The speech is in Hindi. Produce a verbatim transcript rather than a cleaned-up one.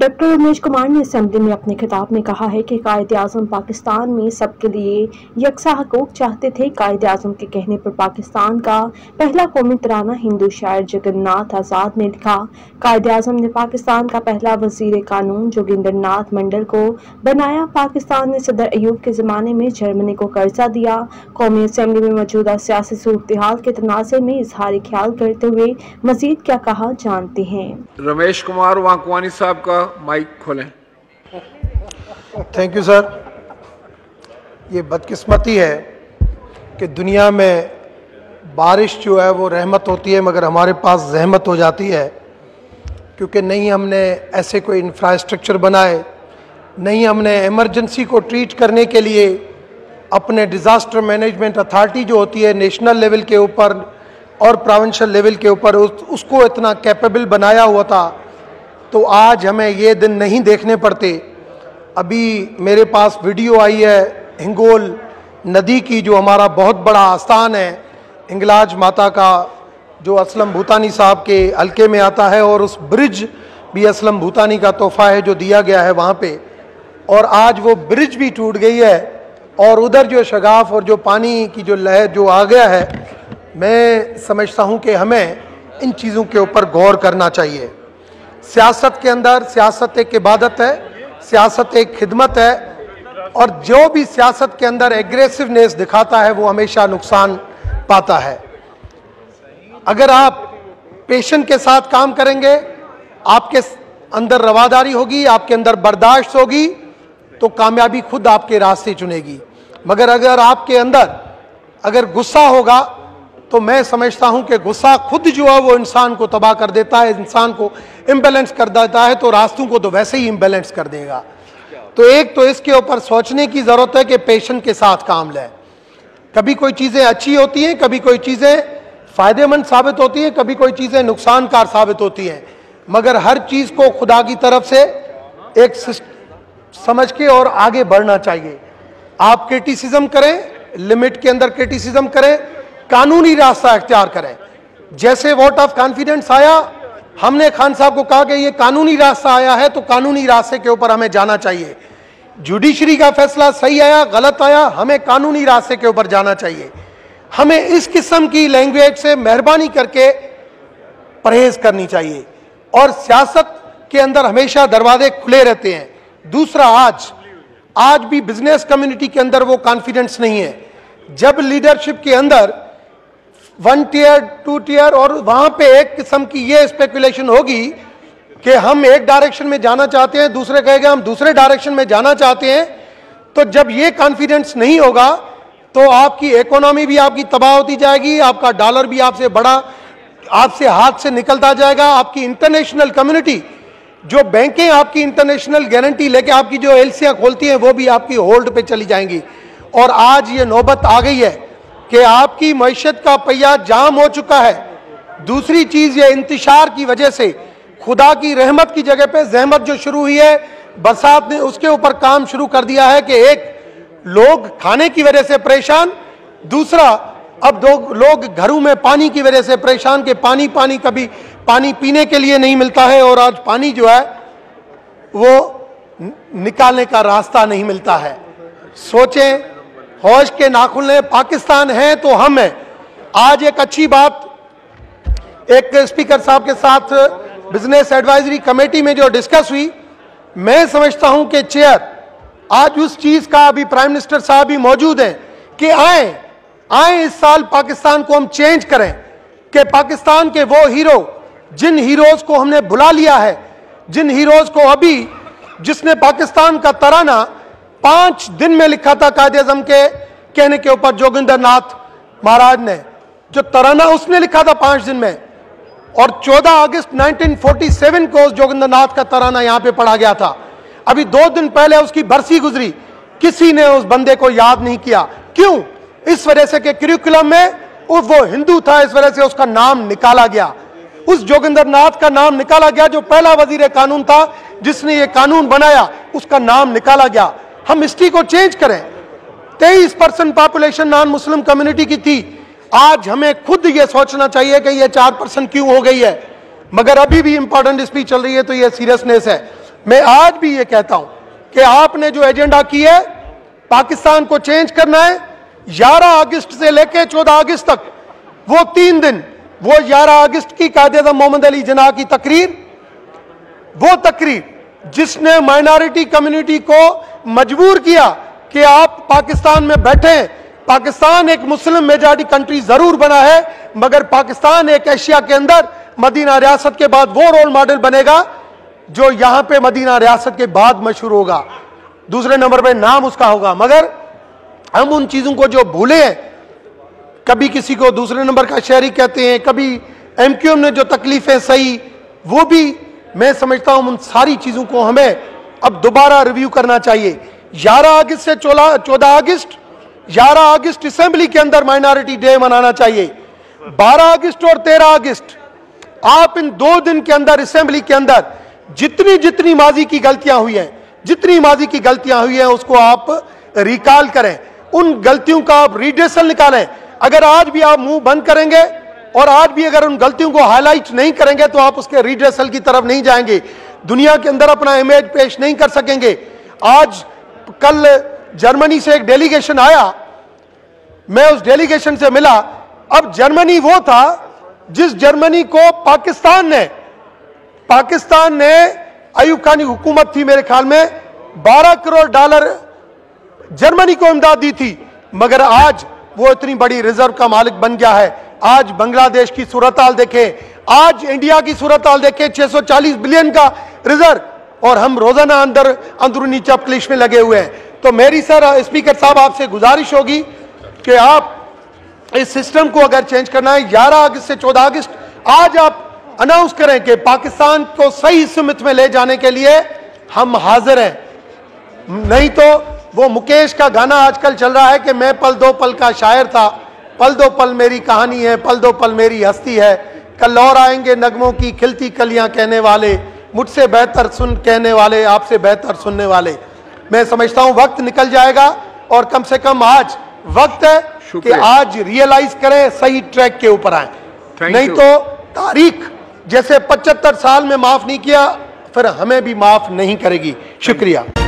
डॉक्टर रमेश कुमार ने असेंबली में अपने खिताब में कहा है कि कायद-ए-आज़म पाकिस्तान में सबके लिए यकसा हकूक चाहते थे। कायद-ए-आज़म के कहने पर पाकिस्तान का पहला कौमी तराना हिंदू शायर जगन्नाथ आज़ाद ने लिखा। कायद-ए-आज़म ने पाकिस्तान का पहला वजीर कानून जोगिंदर नाथ मंडल को बनाया। पाकिस्तान ने सदर अयूब के ज़माने में जर्मनी को कर्जा दिया। कौमी असेंबली में मौजूदा सियासी सूरत-ए-हाल के तनाज़े में इजहार ख्याल करते हुए मजीद क्या कहा, जानते हैं। रमेश कुमार वांकवानी साहब का माइक खोलें। Thank you sir. ये बदकिस्मती है कि दुनिया में बारिश जो है वो रहमत होती है, मगर हमारे पास जहमत हो जाती है, क्योंकि नहीं हमने ऐसे कोई इंफ्रास्ट्रक्चर बनाए, नहीं हमने इमरजेंसी को ट्रीट करने के लिए अपने डिज़ास्टर मैनेजमेंट अथॉरिटी जो होती है नेशनल लेवल के ऊपर और प्रोविंशियल लेवल के ऊपर उस, उसको इतना कैपेबल बनाया हुआ था, तो आज हमें ये दिन नहीं देखने पड़ते। अभी मेरे पास वीडियो आई है हिंगोल नदी की, जो हमारा बहुत बड़ा आस्थान है हिंगलाज माता का, जो असलम भूतानी साहब के हल्के में आता है, और उस ब्रिज भी असलम भूतानी का तोहफा है जो दिया गया है वहाँ पे, और आज वो ब्रिज भी टूट गई है, और उधर जो शगाफ और जो पानी की जो लहर जो आ गया है, मैं समझता हूँ कि हमें इन चीज़ों के ऊपर गौर करना चाहिए। सियासत के अंदर सियासत एक इबादत है, सियासत एक खिदमत है, और जो भी सियासत के अंदर एग्रेसिवनेस दिखाता है वो हमेशा नुकसान पाता है। अगर आप पेशेंस के साथ काम करेंगे, आपके अंदर रवादारी होगी, आपके अंदर बर्दाश्त होगी, तो कामयाबी खुद आपके रास्ते चुनेगी। मगर अगर आपके अंदर अगर गुस्सा होगा, तो मैं समझता हूं कि गुस्सा खुद जो है वो इंसान को तबाह कर देता है, इंसान को इम्बैलेंस कर देता है, तो रास्तों को तो वैसे ही इम्बैलेंस कर देगा। तो एक तो इसके ऊपर सोचने की ज़रूरत है कि पेशेंस के साथ काम लें। कभी कोई चीज़ें अच्छी होती हैं, कभी कोई चीज़ें फ़ायदेमंद साबित होती हैं, कभी कोई चीज़ें नुकसानकार साबित होती हैं, मगर हर चीज़ को खुदा की तरफ से एक समझ के और आगे बढ़ना चाहिए। आप क्रिटिसिज्म करें, लिमिट के अंदर क्रिटिसिज्म करें, कानूनी रास्ता इख्तियार करें। जैसे वोट ऑफ कॉन्फिडेंस आया, हमने खान साहब को कहा कि ये कानूनी रास्ता आया है, तो कानूनी रास्ते के ऊपर हमें जाना चाहिए। जुडिशरी का फैसला सही आया, गलत आया, हमें कानूनी रास्ते के ऊपर जाना चाहिए। हमें इस किस्म की लैंग्वेज से मेहरबानी करके परहेज करनी चाहिए, और सियासत के अंदर हमेशा दरवाजे खुले रहते हैं। दूसरा, आज आज भी बिजनेस कम्युनिटी के अंदर वो कॉन्फिडेंस नहीं है। जब लीडरशिप के अंदर वन टीयर टू टीयर और वहां पे एक किस्म की ये स्पेकुलेशन होगी कि हम एक डायरेक्शन में जाना चाहते हैं, दूसरे कहेगा हम दूसरे डायरेक्शन में जाना चाहते हैं, तो जब ये कॉन्फिडेंस नहीं होगा तो आपकी इकोनॉमी भी आपकी तबाह होती जाएगी, आपका डॉलर भी आपसे बड़ा आपसे हाथ से निकलता जाएगा। आपकी इंटरनेशनल कम्युनिटी, जो बैंकें आपकी इंटरनेशनल गारंटी लेके आपकी जो एलसीआं खोलती हैं, वो भी आपकी होल्ड पे चली जाएंगी। और आज ये नौबत आ गई है कि आपकी मईशत का पहिया जाम हो चुका है। दूसरी चीज, ये इंतशार की वजह से खुदा की रहमत की जगह पे जहमत जो शुरू हुई है, बरसात ने उसके ऊपर काम शुरू कर दिया है कि एक लोग खाने की वजह से परेशान, दूसरा अब दो लोग घरों में पानी की वजह से परेशान कि पानी पानी कभी पानी पीने के लिए नहीं मिलता है, और आज पानी जो है वो निकालने का रास्ता नहीं मिलता है। सोचें, होश के नाखून लें, पाकिस्तान है तो हम हैं। आज एक अच्छी बात एक स्पीकर साहब के साथ बिजनेस एडवाइजरी कमेटी में जो डिस्कस हुई, मैं समझता हूं कि चेयर आज उस चीज का, अभी प्राइम मिनिस्टर साहब भी मौजूद हैं, कि आए आए इस साल पाकिस्तान को हम चेंज करें, कि पाकिस्तान के वो हीरो जिन हीरोज को हमने भुला लिया है, जिन हीरोज को अभी, जिसने पाकिस्तान का तराना पांच दिन में लिखा था कायद-ए-आज़म के कहने के ऊपर, जोगिंदर नाथ महाराज ने जो तराना उसने लिखा था पांच दिन में, और चौदह अगस्त उन्नीस सौ सैंतालीस को उस जोगिंदर नाथ का तराना यहां पे पढ़ा गया था। अभी दो दिन पहले उसकी बरसी गुजरी, किसी ने उस बंदे को याद नहीं किया। क्यों? इस वजह से कि करिकुलम में वो हिंदू था, इस वजह से उसका नाम निकाला गया, उस जोगिंदर नाथ का नाम निकाला गया, जो पहला वजीर कानून था जिसने ये कानून बनाया, उसका नाम निकाला गया। हम हिस्ट्री को चेंज करें। तेईस percent population non Muslim community की थी, आज हमें खुद ये सोचना चाहिए कि ये चार परसेंट क्यों हो गई है। मगर अभी भी इंपॉर्टेंट स्पीच चल रही है, तो ये सीरियसनेस है। मैं आज भी ये कहता हूं कि आपने जो एजेंडा की है पाकिस्तान को चेंज करना है, ग्यारह अगस्त से लेकर चौदह अगस्त तक वो तीन दिन, वो ग्यारह अगस्त की कायद-ए-आज़म मोहम्मद अली जिन्ना की तकरीर, वो तकरीर जिसने माइनॉरिटी कम्युनिटी को मजबूर किया कि आप पाकिस्तान में बैठें। पाकिस्तान एक मुस्लिम मेजॉरिटी कंट्री जरूर बना है, मगर पाकिस्तान एक एशिया के अंदर मदीना रियासत के बाद वो रोल मॉडल बनेगा जो यहां पे मदीना रियासत के बाद मशहूर होगा। दूसरे नंबर पे नाम उसका होगा। मगर हम उन चीजों को जो भूले हैं, कभी किसी को दूसरे नंबर का शहरी कहते हैं, कभी एमक्यूएम ने जो तकलीफें सही, वो भी मैं समझता हूं उन सारी चीजों को हमें अब दोबारा रिव्यू करना चाहिए। ग्यारह अगस्त से चौदह अगस्त, ग्यारह अगस्त असेंबली के अंदर माइनॉरिटी डे मनाना चाहिए। बारह अगस्त और तेरह अगस्त आप इन दो दिन के अंदर असेंबली के अंदर जितनी जितनी माजी की गलतियां हुई हैं, जितनी माजी की गलतियां हुई हैं उसको आप रिकॉल करें, उन गलतियों का आप रिड्रेसल निकालें। अगर आज भी आप मुंह बंद करेंगे और आज भी अगर उन गलतियों को हाईलाइट नहीं करेंगे तो आप उसके रिड्रेसल की तरफ नहीं जाएंगे, दुनिया के अंदर अपना इमेज पेश नहीं कर सकेंगे। आज कल जर्मनी से एक डेलीगेशन आया, मैं उस डेलीगेशन से मिला। अब जर्मनी वो था जिस जर्मनी को पाकिस्तान ने पाकिस्तान ने अयूब खान की हुकूमत थी मेरे ख्याल में बारह करोड़ डॉलर जर्मनी को इमदाद दी थी, मगर आज वो इतनी बड़ी रिजर्व का मालिक बन गया है। आज बांग्लादेश की सूरत हाल देखें, आज इंडिया की सूरत हाल देखें, छह सौ चालीस बिलियन का रिजर्व, और हम रोजाना अंदर अंदरूनी चपकलिश में लगे हुए हैं। तो मेरी सर स्पीकर साहब आपसे गुजारिश होगी कि आप इस सिस्टम को अगर चेंज करना है, ग्यारह अगस्त से चौदह अगस्त आज आप अनाउंस करें कि पाकिस्तान को सही सुमित में ले जाने के लिए हम हाजिर हैं। नहीं तो वो मुकेश का गाना आजकल चल रहा है कि मैं पल दो पल का शायर था, पल दो पल मेरी कहानी है, पल दो पल मेरी हस्ती है, कल और आएंगे नगमों की खिलती कलियां कहने वाले, मुझसे बेहतर सुन कहने वाले, आपसे बेहतर सुनने वाले। मैं समझता हूं वक्त निकल जाएगा और कम से कम आज वक्त है कि आज रियलाइज करें, सही ट्रैक के ऊपर आए। नहीं तो तारीख जैसे पचहत्तर साल में माफ नहीं किया फिर हमें भी माफ नहीं करेगी। शुक्रिया।